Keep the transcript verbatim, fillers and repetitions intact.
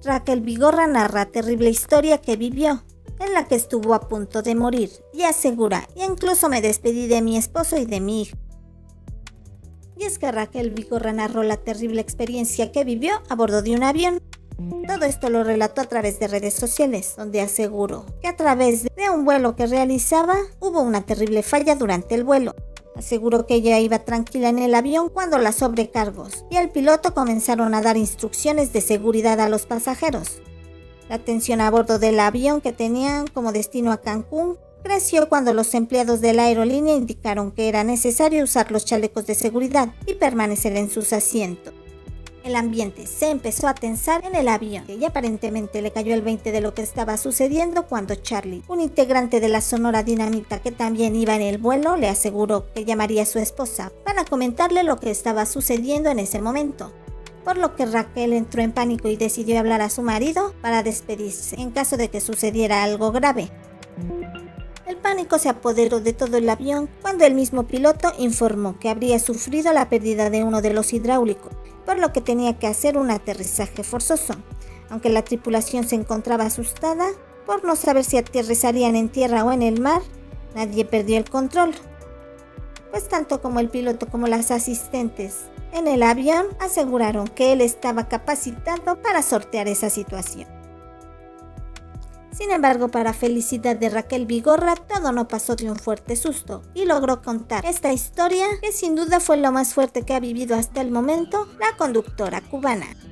Raquel Vigorra narra terrible historia que vivió, en la que estuvo a punto de morir, y asegura, y incluso me despedí de mi esposo y de mi hija. Y es que Raquel Vigorra narró la terrible experiencia que vivió a bordo de un avión. Todo esto lo relató a través de redes sociales, donde aseguró que a través de un vuelo que realizaba, hubo una terrible falla durante el vuelo. Aseguró que ella iba tranquila en el avión cuando las sobrecargos y el piloto comenzaron a dar instrucciones de seguridad a los pasajeros. La tensión a bordo del avión, que tenían como destino a Cancún, creció cuando los empleados de la aerolínea indicaron que era necesario usar los chalecos de seguridad y permanecer en sus asientos. El ambiente se empezó a tensar en el avión y aparentemente le cayó el veinte de lo que estaba sucediendo cuando Charlie, un integrante de la Sonora Dinamita que también iba en el vuelo, le aseguró que llamaría a su esposa para comentarle lo que estaba sucediendo en ese momento. Por lo que Raquel entró en pánico y decidió hablar a su marido para despedirse en caso de que sucediera algo grave. El pánico se apoderó de todo el avión cuando el mismo piloto informó que habría sufrido la pérdida de uno de los hidráulicos, por lo que tenía que hacer un aterrizaje forzoso. Aunque la tripulación se encontraba asustada por no saber si aterrizarían en tierra o en el mar, nadie perdió el control, pues tanto como el piloto como las asistentes en el avión aseguraron que él estaba capacitado para sortear esa situación. Sin embargo, para felicidad de Raquel Vigorra, todo no pasó de un fuerte susto y logró contar esta historia que sin duda fue lo más fuerte que ha vivido hasta el momento la conductora cubana.